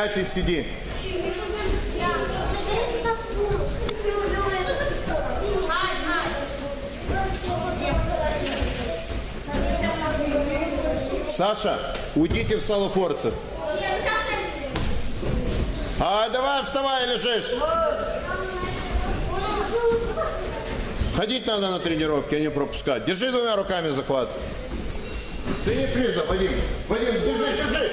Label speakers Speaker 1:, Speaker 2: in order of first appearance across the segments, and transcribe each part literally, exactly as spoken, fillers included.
Speaker 1: Пять и сиди. Саша, уйдите в салофорцев. А давай вставай, лежишь. Ходить надо на тренировки, а не пропускать. Держи двумя руками захват. Цени приза, Вадим. Вадим, держи, держи.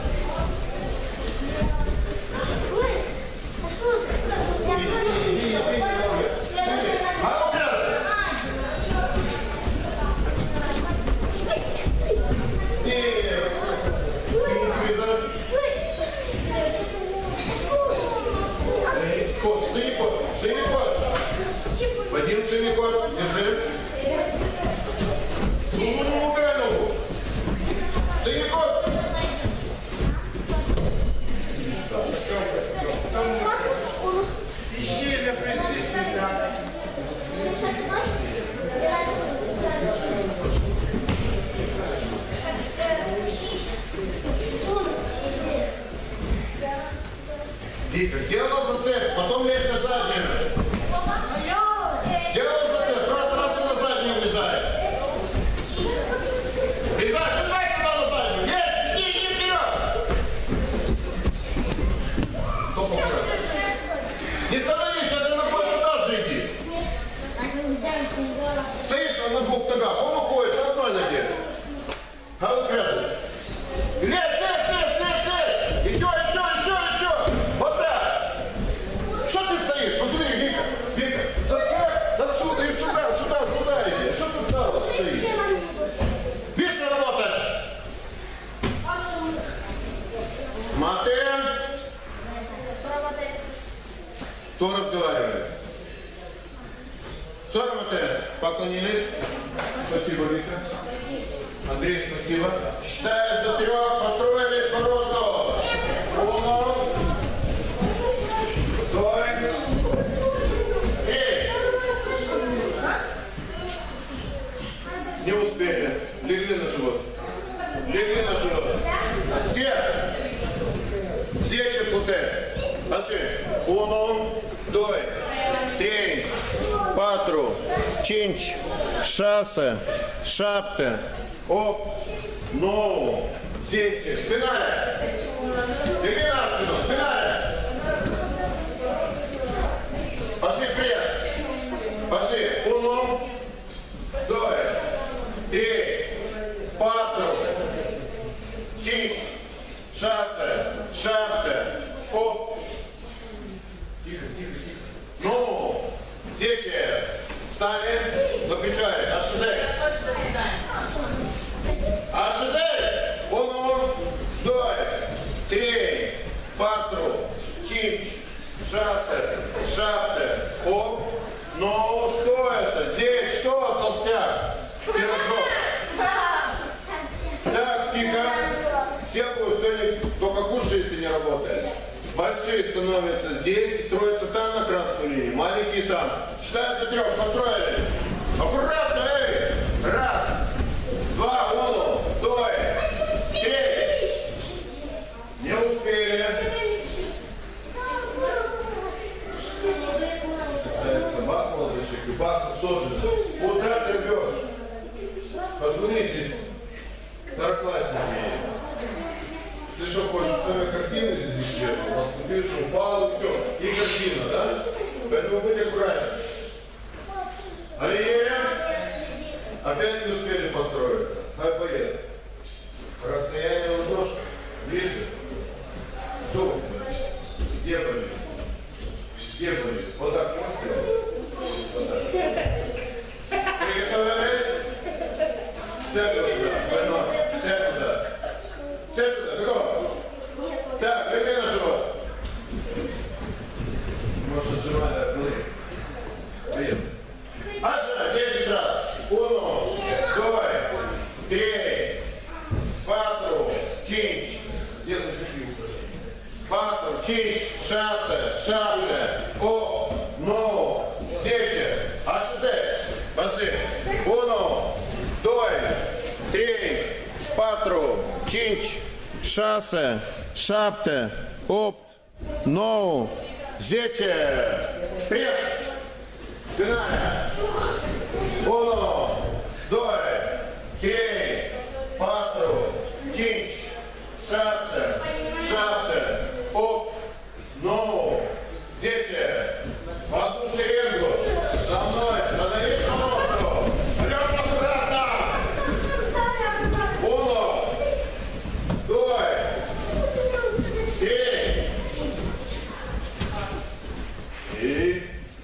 Speaker 1: Вадим, цени кот, держи. Ну, убирай ногу. Цени кот.
Speaker 2: Ищи,
Speaker 1: Вика, сделал зацеп, потом лезь на заднюю. Сделал зацеп, просто раз и на заднюю влезай. Влезай, влезай туда на заднюю. Есть, иди, иди вперед. Стоп, вперед. Не становись, это на бой туда же иди. Стоишь на двух ногах, он уходит на одной ноге. А вот рядом. Лезь, лезь, лезь, лезь, лезь. Еще, еще, еще, еще. Вот так. Что ты стоишь? Посмотри, Вика, Вика. Зацеп отсюда и сюда, сюда, сюда иди. Что ты стала стоишь? Видишь, что работает? Маты. Кто разговаривает? Все, Маты, поклонились. Спасибо, Вика. Андрей, спасибо. Считаем до трех, построились по росту. Уно. Два. Три. Не успели. Легли на живот. Легли на живот. Все. Все щеплуте. Пошли. Уно. Два. Три. Патру. Чинч. Шассе. Шапте. Оп, ноу, сечи, спина. Легли на спину, спина. Пошли пресс. Пошли. Уно, два, три, патру, чинч, шассе, шапте. Оп. Тихо, тихо, тихо. Ноу, сечи. Встали, выключай, ашизе. Ашизе, уно, два, три, патру, чинч, шассе, шапте, оп, ну что это? Здесь что, толстяк? Пирожок. Так, тихо. Все будут, кто, не, только кушает и не работает. Большие становятся здесь, строятся там на красной линии, маленькие там. Считаем до трех, построили. Аккуратно, эй! Раз, два, уно, два, три. Не успели. Касается вас, молодой человек, и вас особенно. Куда ты рвешь? Посмотри здесь. Второклассники. Ты что хочешь, что картину здесь держишь? Наступил, что упал и все. И картина, да? Поэтому будь аккуратен. Аллея. Опять не успели построиться. Хай боец. Расстояние ладошка. Ближе. Что? Где болит? Где болит? Вот так можете? Вот так. Приготовились? Все туда. Больной. Все туда. Все туда. Бегом. Так, легли на живот. Может, отжимать от ноги. Приятно. Отжимай. десять раз. Уно. Два. Три. Патру. Чинч. Сделай такие упражнения. Патру. Чинч. Шассе. Шапте. Оп. Но. Сечи. Ашизе. Пошли. Уно. Два. Три. Патру. Чинч. Шассе. Шапте. опт, ноу, зече, пресс, спина, уно, дой, трей, патру, чинч, шассе, шатте, опт, ноу, зече, в одну шеренгу, за мной, становись на носу, Алеша, аккуратно, уно, дой, трей, и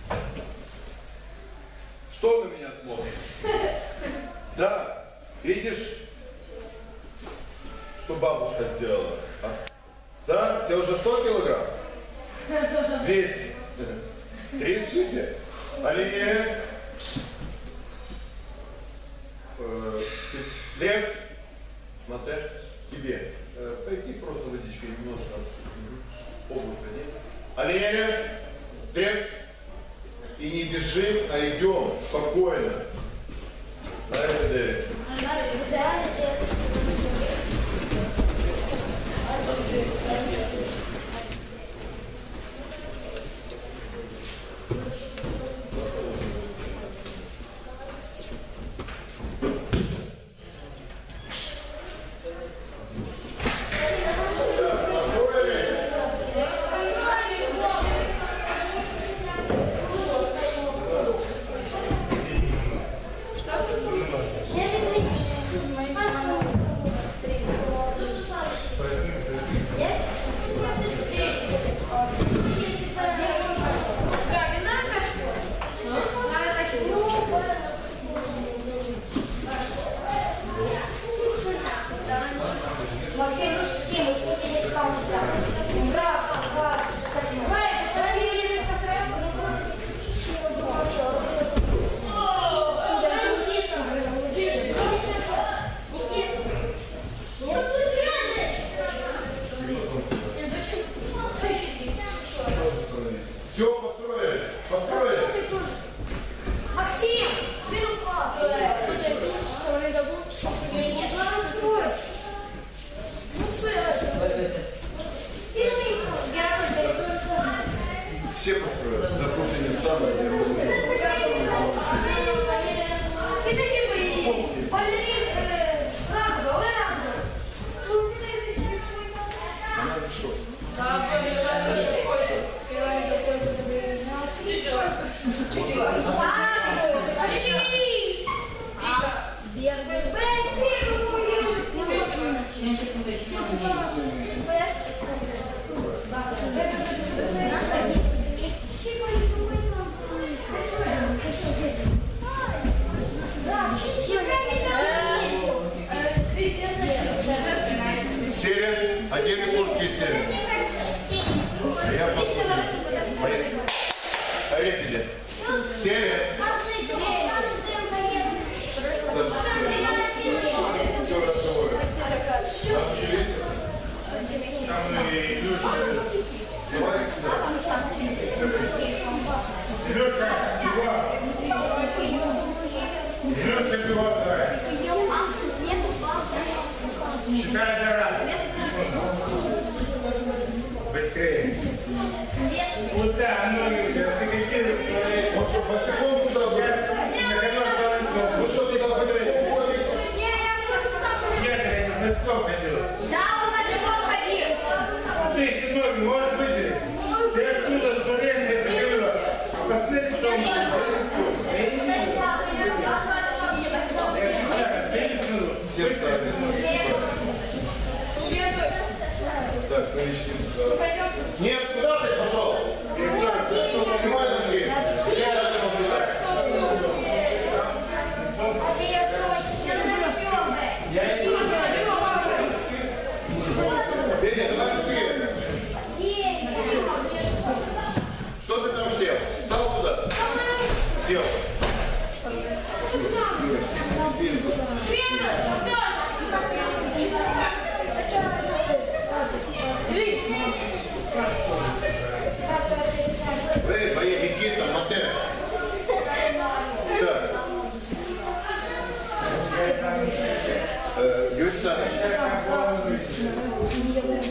Speaker 1: что на меня смотришь? Да, видишь, что бабушка сделала? А? Да, ты уже сто килограмм? двести. тридцать. Оливье. Лев. Смотри, тебе. Пойди просто водичкой немножко обувь принес. Оливье. Лев. И не бежим, а идем спокойно. На это Дэвид. Все, построили, построили.
Speaker 2: Максим, ты рука. Нет, надо строить. Ну,
Speaker 1: все построили. Допустим, не встану, я буду.
Speaker 2: И такие были. Балерин, Рамбо, Рамбо.
Speaker 1: Она решила. Серия, одели куртки серия. Я посмотрю. Поехали. Поехали. Серия. Все разговор. Там еще есть? Там и Илюша. Давай сюда. Илюша, пивок. Илюша, пивок давай. Считай до раз. Быстрее. Куда ноги? Ты какие? Вот что, по секунду туда будет. Ну что ты туда будешь? Я на сколько ходил?
Speaker 2: Да, он на живот ходил.
Speaker 3: Ты еще ноги можешь выделить? Ты оттуда с туренкой прибыла. Посмотри, что он
Speaker 1: Все встали. Так, новички сюда. Нет, куда ты пошел? Снимай носки. Я даже наблюдаю. Федя, давай быстрее. Что ты там сел? Стал туда? Сел. Эй, моя Никита, Матэ. Так. Э, Юрий Александрович.